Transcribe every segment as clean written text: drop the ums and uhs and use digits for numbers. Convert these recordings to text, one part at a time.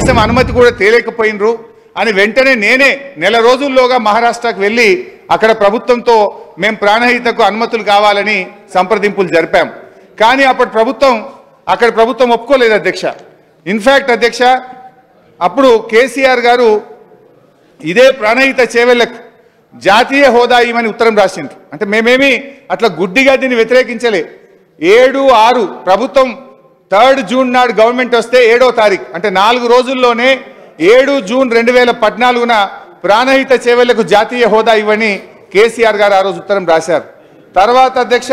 కనీసం అనుమతి కూడా తేలేకపోయినరు అని వెంటనే నేనే నెల రోజుల్లోగా మహారాష్ట్రకు వెళ్ళి అక్కడ ప్రభుత్వంతో మేము ప్రాణహితకు అనుమతులు కావాలని సంప్రదింపులు జరిపాం. కానీ అక్కడ ప్రభుత్వం ఒప్పుకోలేదు అధ్యక్ష. ఇన్ఫ్యాక్ట్ అధ్యక్ష, అప్పుడు కేసీఆర్ గారు ఇదే ప్రాణహిత చేవెళ్లకు జాతీయ హోదా ఇవ్వమని ఉత్తరం రాసిండ్రు. అంటే మేమేమి అట్లా గుడ్డిగా దీన్ని వ్యతిరేకించలే. 7/6 ప్రభుత్వం 3 జూన్ నాడు గవర్నమెంట్ వస్తే 7వ తారీఖు అంటే 4 రోజుల్లోనే 7 జూన్ 2014న ప్రాణహిత చేవెళ్లకు జాతీయ హోదా ఇవ్వని కేసీఆర్ గారు ఆ రోజు ఉత్తరం రాశారు. తర్వాత అధ్యక్ష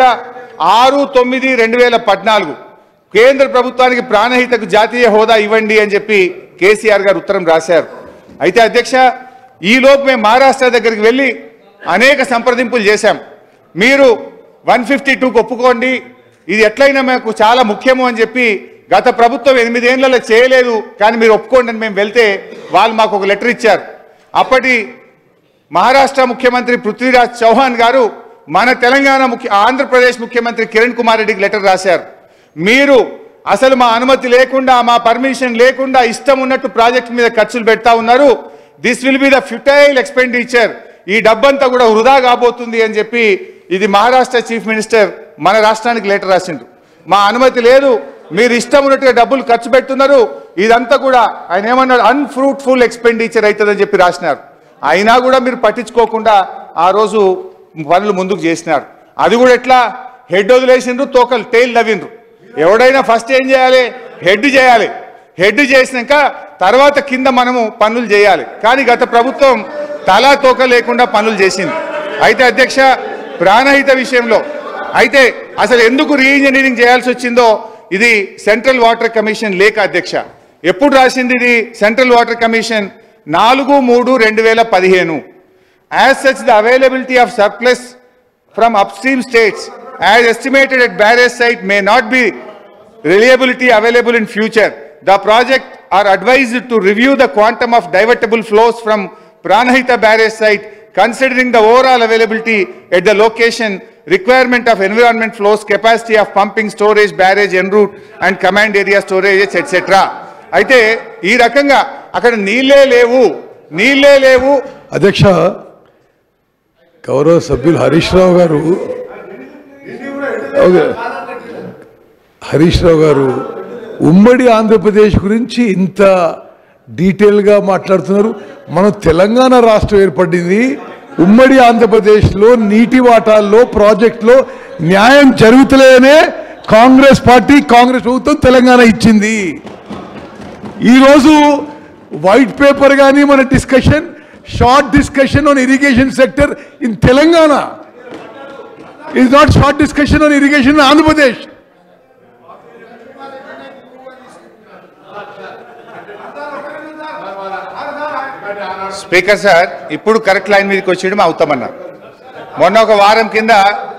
6/9/2014 కేంద్ర ప్రభుత్వానికి ప్రాణహితకు జాతీయ హోదా ఇవ్వండి అని చెప్పి కేసీఆర్ గారు ఉత్తరం రాశారు. అయితే అధ్యక్ష, ఈలోపు మేము మహారాష్ట్ర దగ్గరికి వెళ్ళి అనేక సంప్రదింపులు చేశాం. మీరు 152కు ఒప్పుకోండి, ఇది ఎట్లయినా మాకు చాలా ముఖ్యము అని చెప్పి గత ప్రభుత్వం 8 ఏళ్లలో చేయలేదు, కానీ మీరు ఒప్పుకోండి అని మేము వెళ్తే వాళ్ళు మాకు ఒక లెటర్ ఇచ్చారు. అప్పటి మహారాష్ట్ర ముఖ్యమంత్రి పృథ్వీరాజ్ చౌహాన్ గారు మన ఆంధ్రప్రదేశ్ ముఖ్యమంత్రి కిరణ్ కుమార్ రెడ్డికి లెటర్ రాశారు. మీరు అసలు మా అనుమతి లేకుండా, మా పర్మిషన్ లేకుండా ఇష్టం ఉన్నట్టు ప్రాజెక్ట్ మీద ఖర్చులు పెడతా ఉన్నారు. This will be the futile expenditure, ఈ డబ్బంతా కూడా వృధా కాబోతుంది అని చెప్పి ఇది మహారాష్ట్ర చీఫ్ మినిస్టర్ మన రాష్ట్రానికి లెటర్ రాసిండ్రు. మా అనుమతి లేదు, మీరు ఇష్టం ఉన్నట్టుగా డబ్బులు ఖర్చు పెడుతున్నారు, ఇదంతా కూడా ఆయన ఏమన్నాడు అన్ఫ్రూట్ఫుల్ ఎక్స్పెండిచర్ అవుతుందని చెప్పి రాసినారు. అయినా కూడా మీరు పట్టించుకోకుండా ఆ రోజు పనులు ముందుకు చేసినారు. అది కూడా ఎట్లా హెడ్ వదిలేసిండ్రు, తోకలు టైల్ నవ్విండ్రు. ఎవడైనా ఫస్ట్ ఏం చేయాలి? హెడ్ చేయాలి. హెడ్ చేసినాక తర్వాత కింద మనము పనులు చేయాలి. కానీ గత ప్రభుత్వం తలా తోక లేకుండా పనులు చేసింది. అయితే అధ్యక్ష, ప్రాణహిత విషయంలో అయితే అసలు ఎందుకు రీఇంజనీరింగ్ చేయాల్సి వచ్చిందో ఇది సెంట్రల్ వాటర్ కమిషన్ లేఖ అధ్యక్ష. ఎప్పుడు రాసింది ఇది central water commission? 4/3/2015. As such, the availability of surplus from upstream states as estimated at barrage site may not be reliability available in future. The project are advised to review the quantum of divertible flows from Pranahita barrage site considering the overall availability at the location, requirement of environment flows, capacity of pumping, storage, barrage, en route and command area storage, etc. అయితే ఈ రకంగా అక్కడ నీళ్ళే లేవు అధ్యక్ష. గౌరవ సభ్యులు హరీష్ రావు గారు ఉమ్మడి ఆంధ్రప్రదేశ్ గురించి ఇంత డీటెయిల్గా మాట్లాడుతున్నారు. మనం తెలంగాణ రాష్ట్రం ఏర్పడింది, ఉమ్మడి ఆంధ్రప్రదేశ్లో నీటి వాటాల్లో ప్రాజెక్టులో న్యాయం జరుగుతలేనే కాంగ్రెస్ ప్రభుత్వం తెలంగాణ ఇచ్చింది. ఈరోజు వైట్ పేపర్ కానీ మన discussion, short discussion on irrigation sector in Telangana is not short discussion on irrigation in Andhra Pradesh. Speaker sir, ఇప్పుడు కరెక్ట్ లైన్ మీదకి వచ్చేయడం అవుతామన్నారు. మొన్న ఒక వారం కింద